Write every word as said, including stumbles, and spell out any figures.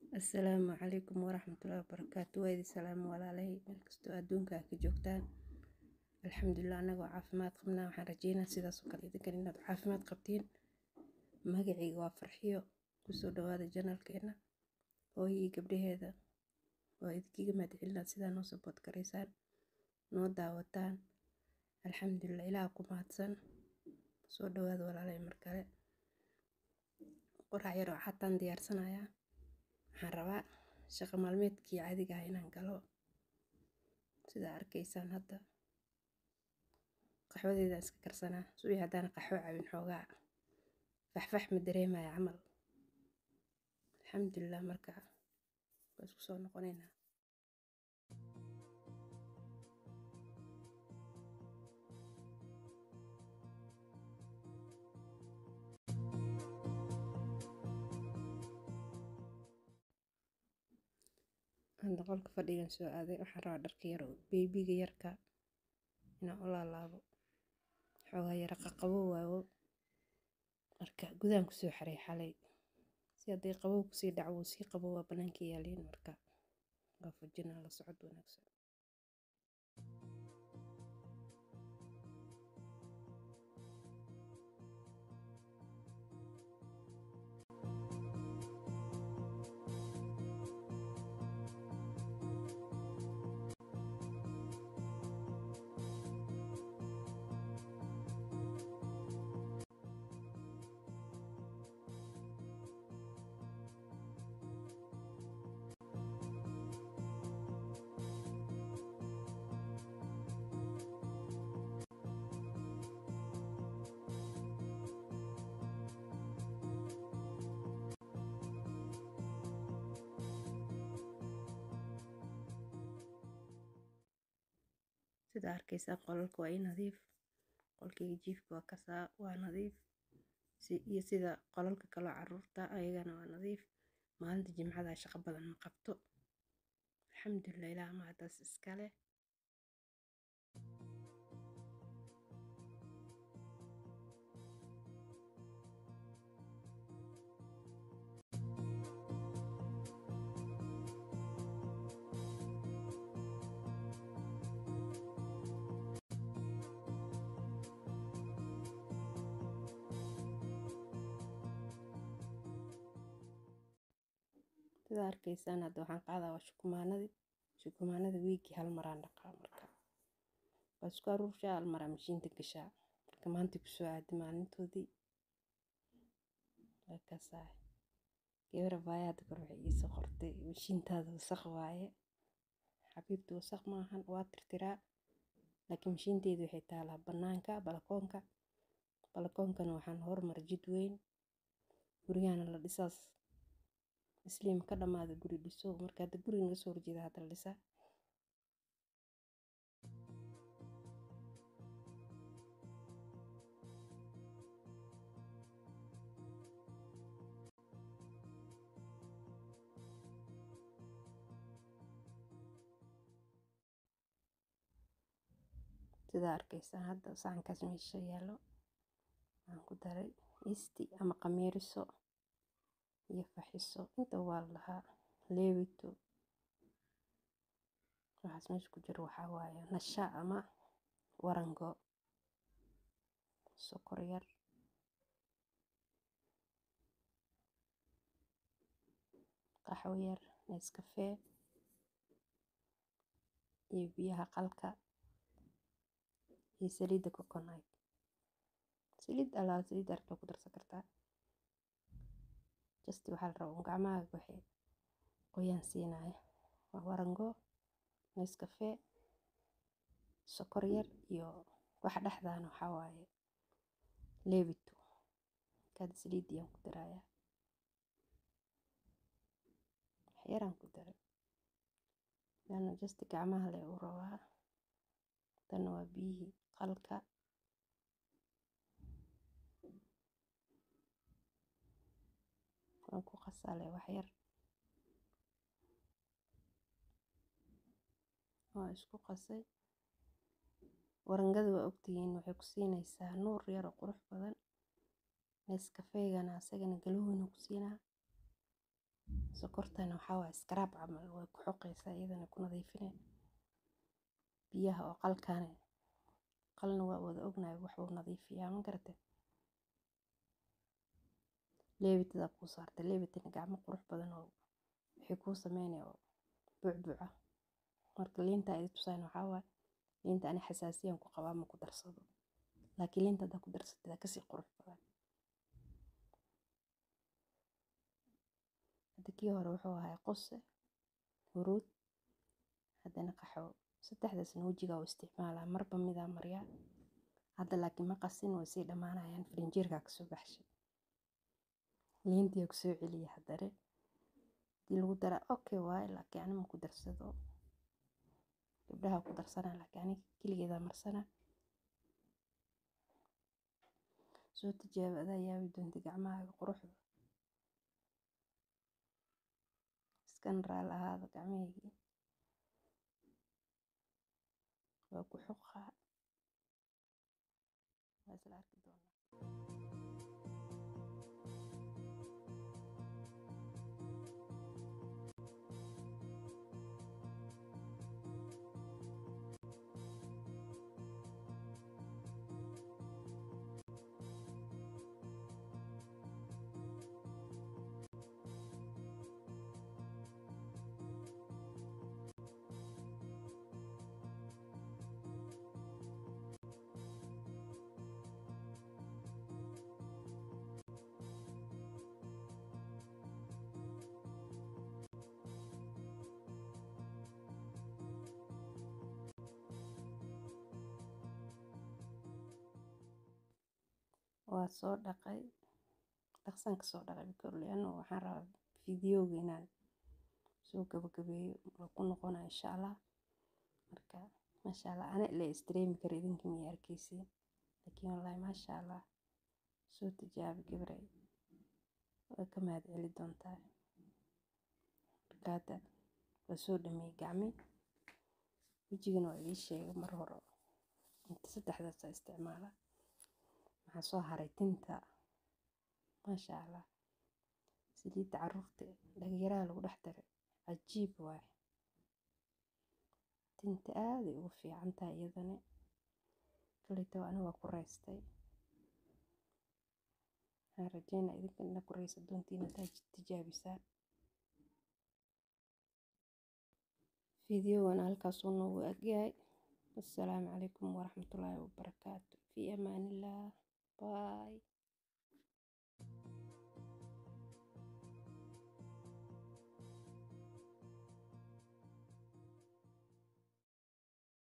السلام عليكم ورحمة الله وبركاته. ويدي سلام ولا عليه ملكستو أدونك كجوكتان. الحمد لله أنا وعافمات قمنا وحرجينا سيدا سكر إذا كنا عافمات قبتين مقعي وفرحيو كسو دواد الجنال كينا وهي قبل هذا وإذا كي ما تعلنا سيدا نوصبوت كريسان نو داوتان. الحمد لله إلهكم هاتسن سو دواد ولا عليه مركلة قرع يرو حتى ديار سنايا حروا شغل مالميت كي عادي قاينا قالوا سيدا أركيسان هذا qaxwadeeda iska karsanaa suubi hadaan qaxwo cabin xoogaa faxfax ma dareemaya camal. alxamdulilah marka waa isku soo noqonaynaa. hadda qolka fadhigan soo aaday waxaan rabaa dharka yar oo beebiga yarka inaan u laalaabo xoogaa yara qaqabo waawo marka gudaan kusoo xaray xalay si hadday qabow kusii dhaco sii qabo waa banaanka yaaliin marka waa fujinaa la socod wanaagsan. sida arkaysaan qolalka waa nadiif, qolkayga jiifka waa kasaa waa nadiif iyo sida qolalka kale caruurta ayagana waa nadiif. maalinta jimcada shaqo badan ma qabto alxamdulilah ilaaha mahadaas iska leh. sida arkaysaan hadda waxaan qaadaa waa shukumaanadii shukumaanada wiigii hal maraan dhaqaa marka waa isku aruurshaa hal maraa mashiinta gashaa marka maanta kusoo aadi maalintoodii waa kasaa gabara baaya hadda kor waxay iisoo qortay mashiintaada wasaq waaye. xabiibti wasaq maahan waa tirtiraa laakiin mashiinteedu waxay taalaa banaanka balakoonka balakoonkana waxaan hormar jid weyn gurigana la dhisaas isliim ka dhamaada guri dhiso marka hadda guriga naga soo horjeeda hadda la dhisaa. sida arkaysaan hadda saxankaas meesha yaalo waxaan ku daray isti ama qamiiriso iyo faxiso inta waa lahaa leewito waxaas meesha ku jiro waxaa waaye nasha ama warango sokor yar qaxwo yar nescafe iyo biyaha qalka iyo saliidda coconut. saliid alaa saliid arabta ku darsan kartaa just waxaa la rabaa gacmahaaga waxay qoyaan siinaya waa warango nescafe sokor yar iyo waxa dhexdaana waxaa waaye leewito kaad saliid yaan ku darayaa waxyaraan ku daray lana just gacmaha le u rabaa tan waa biyihii qalka waan ku qasale waxyar waa isku qasay. warangada waa ogtihiin waxay ku siinaysaa nuur yar oo qurux badan nescafeegana asagana galowna ku siinaa sokortana waxaa waaye scrub camal way ku xoqaysaa iyadana ku nadiifinay biyaha oo qalkaane qalna waa wada ognahay wax uu nadiifiyaa ma garate leebitada ku saartay leebitina gacmo qurux badan oo wixii kuu sameynay oo buucbuuca marka liinta ay tusaan waxaa waaye liinta ani xasaasiyan ku qabaa ma ku darsado laakiin liinta haddaa ku darsatay ka sii qurux badan hadda kii hore wuxuu ahaa qose huruud haddana qaxwo saddexdaasna wajigaa u isticmaalaa marba midaa maryaa hadda laakiin ma qasin way sii dhammaanayaan firinjeerkaa kasoo baxshay liintii ku soo celiya haddana hadii lagu daraa okay waaye laakiin ani ma ku darsado gabdhaha ku darsanaa laakiin ani keligeeda marsana soo tijaabo adaa yaabi doonta gacmahaaga quruxda iskan raal ahaada gacmahaygii waa ku xoqaa waa isla arki doonaa waa soo dhaqay dhaqsan ka soo dhaqay bikorli anoo waxaan rabaa fiidiyowga inaan soo gabagabeeyo waa ku noqonaa insha allah marka maasha allah ana ila istreemi kara idinkii miyay arkaysiin laakiin wallaahi maasha allah soo tijaabi gabray waa ka mahad celi doontaa marka hadda waa soo dhameeyey gacmi wejigana waa idii sheegay mar hore inta saddexdaasa isticmaala waxaa soo haray tinta maasha allah saliidda caruurta dhalinyarada lagu dhex daray cajiib waaye tinta aaday ugu fiican tahay iyadana kaleyta aniga waa ku raystay waxaan rajeynaa idinka inaad ku raysa doontiin haddaad tijaabisaan fiidiyowgan halkaasuu noogu egyahay assalaamu calaykum waraxmatullaahi wabarakaatu fii amaanillah باي.